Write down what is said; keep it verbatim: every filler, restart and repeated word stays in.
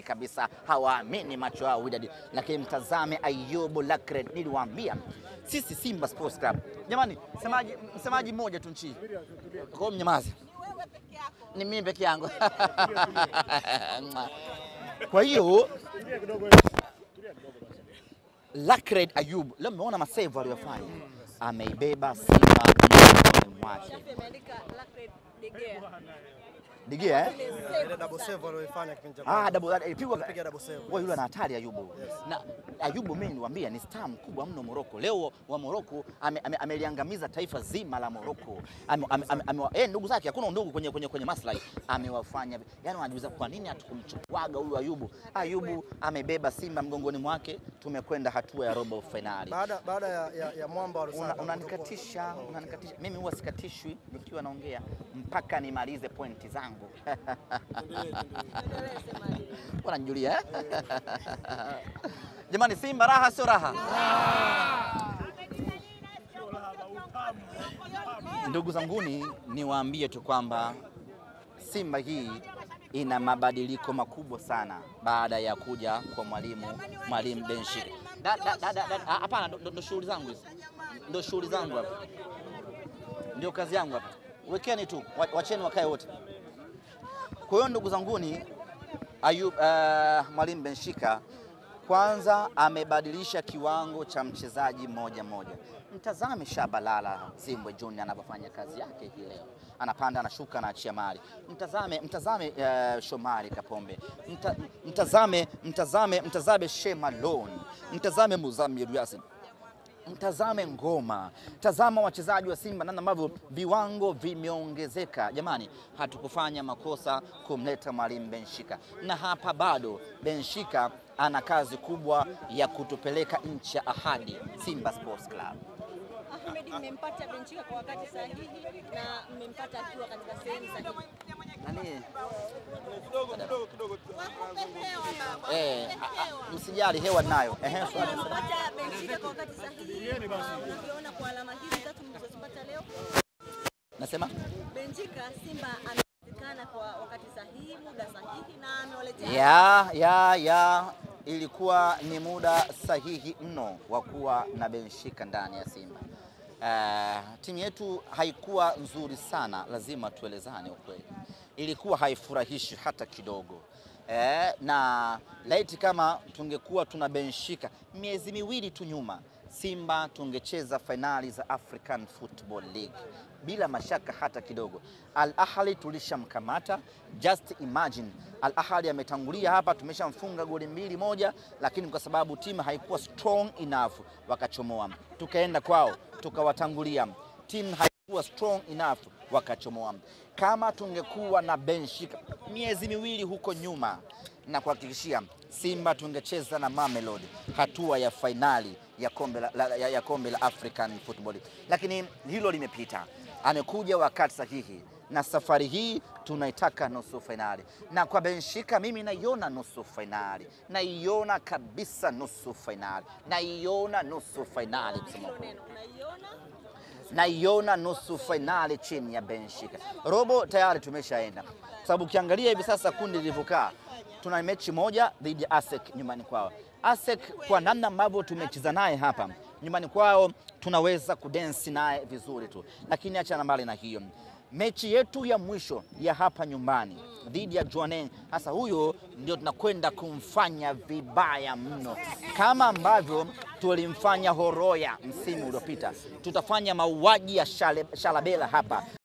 dhahiri kabisa, hawaamini macho yao Wydad. Lakini mtazame Ayubu Lakred, niliwaambia sisi Simba Sports Club. Jamani, msemaji msemaji mmoja tu nchi. Kwa mnyamazi. Ni mimi peke yangu. Kwa hiyo Lakred Ayubu, leo umeona masave aliyofanya. Ameibeba Simba mkononi mwake. Digia eh? Ile double save aliyofanya kipindi cha Ah, double ilipigwa kupiga double save. Wewe yule ana hatari Ayubu. Yes. Na Ayubu mimi niwaambia ni star mkubwa mno Morocco. Leo wa Morocco ameliangamiza ame, ame taifa zima la Morocco. Ame, ame, ame, ame, eh ndugu zake hakuna ndugu kwenye kwenye kwenye maslahi. Amewafanya. Yaani wanajiuliza kwa nini hatukumchukuaga huyu Ayubu? Ayubu amebeba Simba mgongoni mwake, tumekwenda hatua ya robo finali. Baada baada ya, ya, ya mwamba walosaka. Unanikatisha, una unanikatisha. Mimi huwa sikatishwi nikiwa naongea mpaka nimalize pointi zangu. Wananijulia eh? Jamani, Simba raha sio raha? Ndugu zanguni, niwaambie tu kwamba Simba hii ina mabadiliko makubwa sana baada ya kuja kwa mwalimu mwalimu Benshika. Hapana, ndo shughuli zangu hizo. Ndo shughuli zangu hapa. Ndio kazi yangu hapa. Wekeni tu, wacheni wakae wote. Kwa hiyo ndugu zanguni, Ayub uh, mwalimu Benshika kwanza amebadilisha kiwango cha mchezaji moja moja. Mtazame Shabalala Zimbwe Junior anapofanya kazi yake hii leo. Anapanda, anashuka, anaachia mali. Mtazame mtazame uh, Shomari Kapombe. Mta, mtazame mtazame mtazame Shemalon. Mtazame Muzamir Yasin. Mtazame Ngoma. Tazama wachezaji wa Simba namna ambavyo viwango vimeongezeka. Jamani, hatukufanya makosa kumleta mwalimu Benshika. Na hapa bado Benshika ana kazi kubwa ya kutupeleka nchi ya ahadi, Simba Sports Club. Ahmed, mmempata Benshika kwa wakati sahihi na mmempata akiwa katika sehemu sahihi. Nani? Kidogo kidogo kidogo. Eh, msijali hewa nayo. Ehe, swali. Mmempata Benshika kwa wakati sahihi. Ukiona kwa alama hizi tatu mlizozipata leo. Nasema? Benshika Simba amepatikana kwa wakati sahihi, muda sahihi na amewaletea. Ya, ya, ya. Ilikuwa ni muda sahihi mno wa kuwa na Benshika ndani ya Simba. Uh, timu yetu haikuwa nzuri sana, lazima tuelezane ukweli. Ilikuwa haifurahishi hata kidogo. Eh, na laiti kama tungekuwa tuna Benshika miezi miwili tu nyuma, Simba tungecheza finali za African Football League bila mashaka hata kidogo. Al Ahly tulishamkamata, just imagine Al Ahly ametangulia hapa, tumeshamfunga goli mbili moja, lakini kwa sababu timu haikuwa strong enough wakachomoa. Tukaenda kwao, tukawatangulia. Timu haikuwa strong enough wakachomoa. Kama tungekuwa na Benshika miezi miwili huko nyuma, na kuhakikishia Simba tungecheza na Mamelodi hatua ya finali ya kombe la, la, ya, ya kombe la African Football. Lakini hilo limepita. Amekuja wakati sahihi na safari hii tunaitaka nusu finali. Na kwa Benshika mimi naiona nusu finali. Naiona kabisa nusu finali. Naiona nusu finali kusema kweli. Naiona nusu finali chini ya Benshika. Robo tayari tumeshaenda. Kwa sababu ukiangalia hivi sasa kundi lilivyokaa, tuna mechi moja dhidi ya ASEC nyumbani kwao. ASEC kwa namna ambavyo tumecheza naye hapa nyumbani kwao tunaweza kudensi naye vizuri tu. Lakini acha mbali na hiyo, mechi yetu ya mwisho ya hapa nyumbani dhidi ya Juane, hasa huyo ndio tunakwenda kumfanya vibaya mno. Kama ambavyo tulimfanya Horoya msimu uliopita, tutafanya mauaji ya Shalabela hapa.